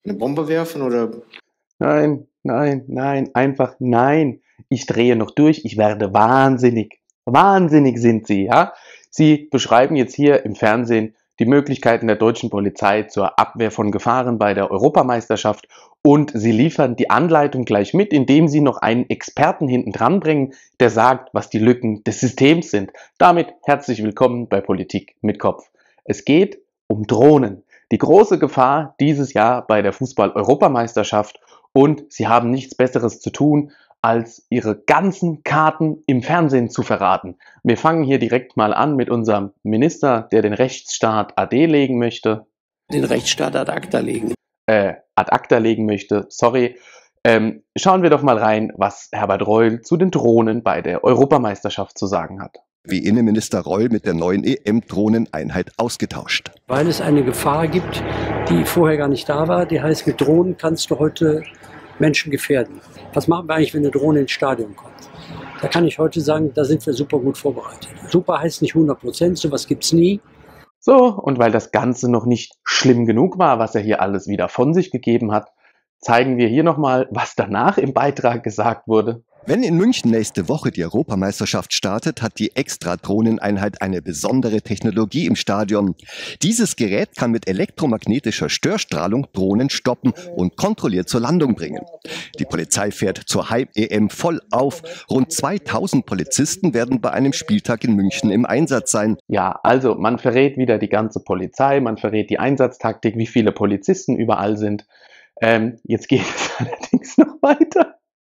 Eine Bombe werfen oder? Nein, nein, nein, einfach nein. Ich drehe noch durch, ich werde wahnsinnig. Wahnsinnig sind Sie, ja? Sie beschreiben jetzt hier im Fernsehen die Möglichkeiten der deutschen Polizei zur Abwehr von Gefahren bei der Europameisterschaft und Sie liefern die Anleitung gleich mit, indem Sie noch einen Experten hinten dran bringen, der sagt, was die Lücken des Systems sind. Damit herzlich willkommen bei Politik mit Kopf. Es geht um Drohnen. Die große Gefahr dieses Jahr bei der Fußball-Europameisterschaft und sie haben nichts Besseres zu tun, als ihre ganzen Karten im Fernsehen zu verraten. Wir fangen hier direkt mal an mit unserem Minister, der den Rechtsstaat AD legen möchte. Den Rechtsstaat ad acta legen. Ad acta legen möchte, sorry. Schauen wir doch mal rein, was Herbert Reul zu den Drohnen bei der Europameisterschaft zu sagen hat. Wie Innenminister Reul mit der neuen EM-Drohneneinheit ausgetauscht. Weil es eine Gefahr gibt, die vorher gar nicht da war. Die heißt, mit Drohnen kannst du heute Menschen gefährden. Was machen wir eigentlich, wenn eine Drohne ins Stadion kommt? Da kann ich heute sagen, da sind wir super gut vorbereitet. Super heißt nicht 100%, sowas gibt es nie. So, und weil das Ganze noch nicht schlimm genug war, was er hier alles wieder von sich gegeben hat, zeigen wir hier nochmal, was danach im Beitrag gesagt wurde. Wenn in München nächste Woche die Europameisterschaft startet, hat die Extra-Drohneneinheit eine besondere Technologie im Stadion. Dieses Gerät kann mit elektromagnetischer Störstrahlung Drohnen stoppen und kontrolliert zur Landung bringen. Die Polizei fährt zur Heim-EM voll auf. Rund 2000 Polizisten werden bei einem Spieltag in München im Einsatz sein. Ja, also man verrät wieder die ganze Polizei, man verrät die Einsatztaktik, wie viele Polizisten überall sind. Jetzt geht es allerdings noch weiter.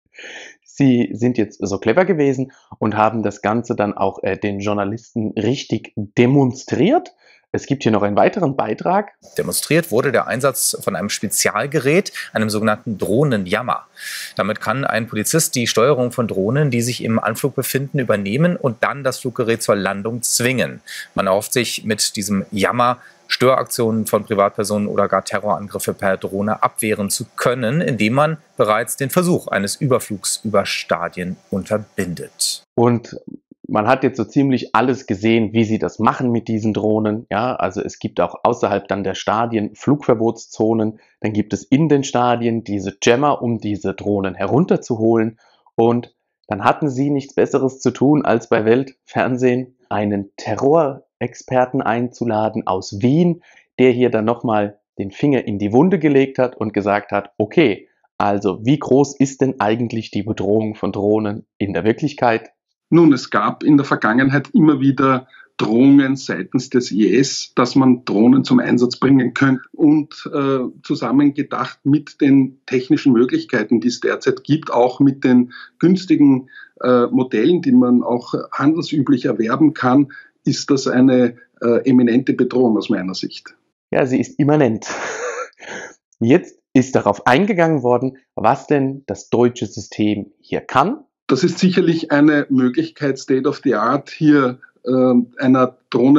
Sie sind jetzt so clever gewesen und haben das Ganze dann auch den Journalisten richtig demonstriert. Es gibt hier noch einen weiteren Beitrag. Demonstriert wurde der Einsatz von einem Spezialgerät, einem sogenannten Drohnenjammer. Damit kann ein Polizist die Steuerung von Drohnen, die sich im Anflug befinden, übernehmen und dann das Fluggerät zur Landung zwingen. Man erhofft sich mit diesem Jammer Störaktionen von Privatpersonen oder gar Terrorangriffe per Drohne abwehren zu können, indem man bereits den Versuch eines Überflugs über Stadien unterbindet. Und man hat jetzt so ziemlich alles gesehen, wie sie das machen mit diesen Drohnen. Ja, also es gibt auch außerhalb dann der Stadien Flugverbotszonen. Dann gibt es in den Stadien diese Jammer, um diese Drohnen herunterzuholen. Und dann hatten sie nichts Besseres zu tun, als bei Weltfernsehen einen Terrorexperten einzuladen aus Wien, der hier dann nochmal den Finger in die Wunde gelegt hat und gesagt hat, okay, also wie groß ist denn eigentlich die Bedrohung von Drohnen in der Wirklichkeit? Nun, es gab in der Vergangenheit immer wieder Drohungen seitens des IS, dass man Drohnen zum Einsatz bringen könnte. Und zusammengedacht mit den technischen Möglichkeiten, die es derzeit gibt, auch mit den günstigen Modellen, die man auch handelsüblich erwerben kann, ist das eine eminente Bedrohung aus meiner Sicht. Ja, sie ist immanent. Jetzt ist darauf eingegangen worden, was denn das deutsche System hier kann. Das ist sicherlich eine Möglichkeit, State of the Art, hier einer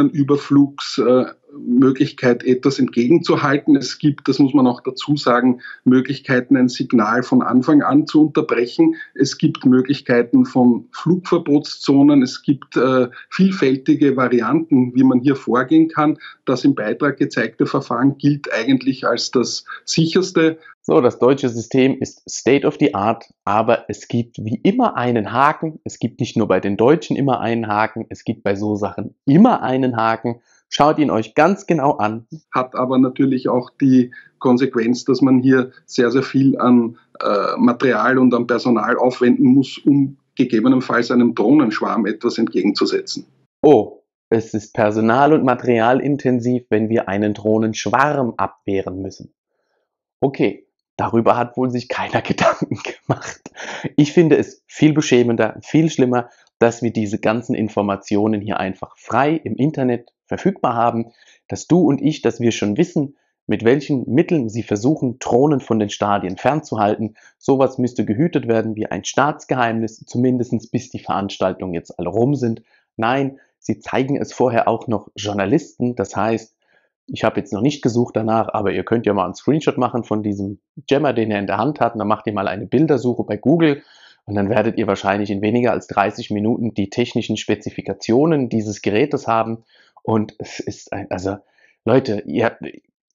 Drohnenüberflugsmöglichkeit etwas entgegenzuhalten. Es gibt, das muss man auch dazu sagen, Möglichkeiten, ein Signal von Anfang an zu unterbrechen. Es gibt Möglichkeiten von Flugverbotszonen. Es gibt vielfältige Varianten, wie man hier vorgehen kann. Das im Beitrag gezeigte Verfahren gilt eigentlich als das sicherste. So, das deutsche System ist State of the Art, aber es gibt wie immer einen Haken. Es gibt nicht nur bei den Deutschen immer einen Haken, es gibt bei so Sachen immer einen Haken. Schaut ihn euch ganz genau an. Hat aber natürlich auch die Konsequenz, dass man hier sehr, sehr viel an Material und an Personal aufwenden muss, um gegebenenfalls einem Drohnenschwarm etwas entgegenzusetzen. Oh, es ist personal- und materialintensiv, wenn wir einen Drohnenschwarm abwehren müssen. Okay. Darüber hat wohl sich keiner Gedanken gemacht. Ich finde es viel beschämender, viel schlimmer, dass wir diese ganzen Informationen hier einfach frei im Internet verfügbar haben, dass du und ich, dass wir schon wissen, mit welchen Mitteln sie versuchen, Drohnen von den Stadien fernzuhalten. Sowas müsste gehütet werden wie ein Staatsgeheimnis, zumindest bis die Veranstaltungen jetzt alle rum sind. Nein, sie zeigen es vorher auch noch Journalisten, das heißt, ich habe jetzt noch nicht gesucht danach, aber ihr könnt ja mal einen Screenshot machen von diesem Jammer, den er in der Hand hat. Und dann macht ihr mal eine Bildersuche bei Google und dann werdet ihr wahrscheinlich in weniger als 30 Minuten die technischen Spezifikationen dieses Gerätes haben. Und es ist also Leute,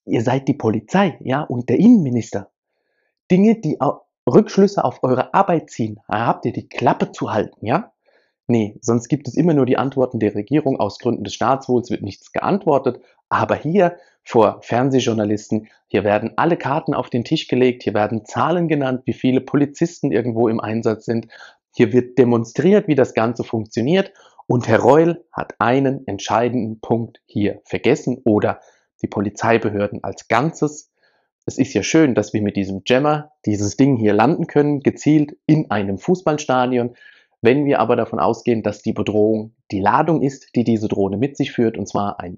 ihr seid die Polizei, ja, und der Innenminister. Dinge, die Rückschlüsse auf eure Arbeit ziehen, da habt ihr die Klappe zu halten, ja? Nee, sonst gibt es immer nur die Antworten der Regierung. Aus Gründen des Staatswohls wird nichts geantwortet. Aber hier vor Fernsehjournalisten, hier werden alle Karten auf den Tisch gelegt, hier werden Zahlen genannt, wie viele Polizisten irgendwo im Einsatz sind. Hier wird demonstriert, wie das Ganze funktioniert. Und Herr Reul hat einen entscheidenden Punkt hier vergessen oder die Polizeibehörden als Ganzes. Es ist ja schön, dass wir mit diesem Jammer dieses Ding hier landen können, gezielt in einem Fußballstadion. Wenn wir aber davon ausgehen, dass die Bedrohung die Ladung ist, die diese Drohne mit sich führt, und zwar eine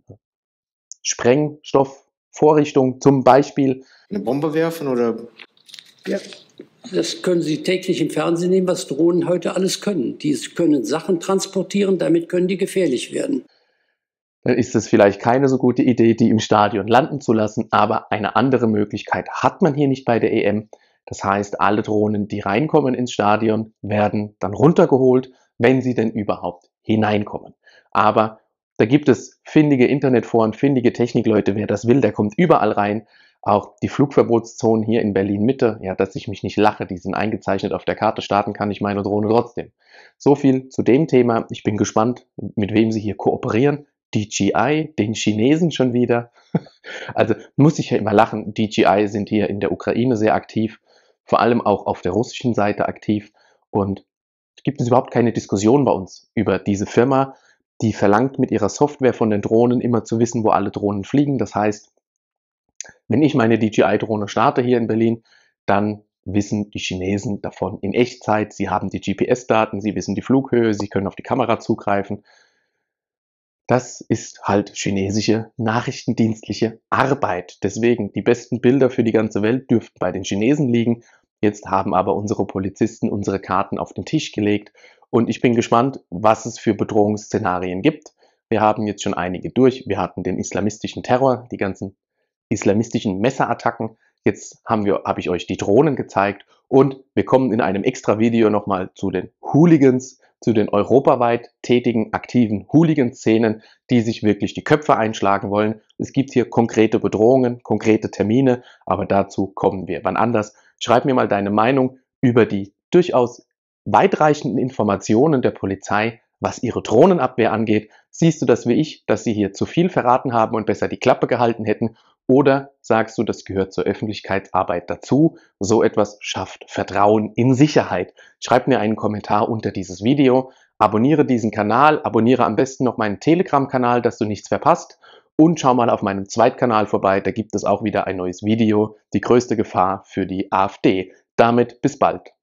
Sprengstoffvorrichtung, zum Beispiel eine Bombe werfen oder? Ja, das können Sie täglich im Fernsehen nehmen, was Drohnen heute alles können. Die können Sachen transportieren, damit können die gefährlich werden. Dann ist es vielleicht keine so gute Idee, die im Stadion landen zu lassen, aber eine andere Möglichkeit hat man hier nicht bei der EM. Das heißt, alle Drohnen, die reinkommen ins Stadion, werden dann runtergeholt, wenn sie denn überhaupt hineinkommen. Aber da gibt es findige Internetforen, findige Technikleute, wer das will, der kommt überall rein. Auch die Flugverbotszonen hier in Berlin-Mitte, ja, dass ich mich nicht lache, die sind eingezeichnet auf der Karte, starten kann ich meine Drohne trotzdem. So viel zu dem Thema. Ich bin gespannt, mit wem sie hier kooperieren. DJI, den Chinesen schon wieder. Also muss ich ja immer lachen. DJI sind hier in der Ukraine sehr aktiv, vor allem auch auf der russischen Seite aktiv. Und es gibt überhaupt keine Diskussion bei uns über diese Firma, die verlangt mit ihrer Software von den Drohnen immer zu wissen, wo alle Drohnen fliegen. Das heißt, wenn ich meine DJI-Drohne starte hier in Berlin, dann wissen die Chinesen davon in Echtzeit. Sie haben die GPS-Daten, sie wissen die Flughöhe, sie können auf die Kamera zugreifen. Das ist halt chinesische nachrichtendienstliche Arbeit. Deswegen, die besten Bilder für die ganze Welt dürften bei den Chinesen liegen. Jetzt haben aber unsere Polizisten unsere Karten auf den Tisch gelegt. Und ich bin gespannt, was es für Bedrohungsszenarien gibt. Wir haben jetzt schon einige durch. Wir hatten den islamistischen Terror, die ganzen islamistischen Messerattacken. Jetzt habe ich euch die Drohnen gezeigt. Und wir kommen in einem extra Video nochmal zu den Hooligans, zu den europaweit tätigen, aktiven Hooligan-Szenen, die sich wirklich die Köpfe einschlagen wollen. Es gibt hier konkrete Bedrohungen, konkrete Termine, aber dazu kommen wir wann anders. Schreib mir mal deine Meinung über die durchaus weitreichenden Informationen der Polizei, was ihre Drohnenabwehr angeht. Siehst du das wie ich, dass sie hier zu viel verraten haben und besser die Klappe gehalten hätten? Oder sagst du, das gehört zur Öffentlichkeitsarbeit dazu? So etwas schafft Vertrauen in Sicherheit. Schreib mir einen Kommentar unter dieses Video. Abonniere diesen Kanal. Abonniere am besten noch meinen Telegram-Kanal, dass du nichts verpasst. Und schau mal auf meinem Zweitkanal vorbei. Da gibt es auch wieder ein neues Video. Die größte Gefahr für die AfD. Damit bis bald.